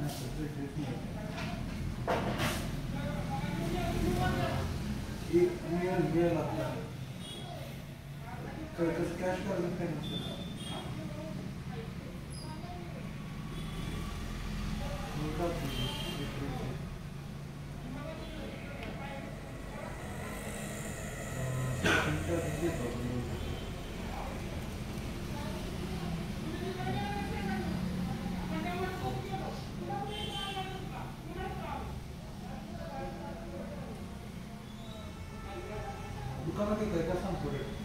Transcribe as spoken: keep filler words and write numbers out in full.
ये ये लगता है कैश कर सकते हैं दुकान के क्या सांग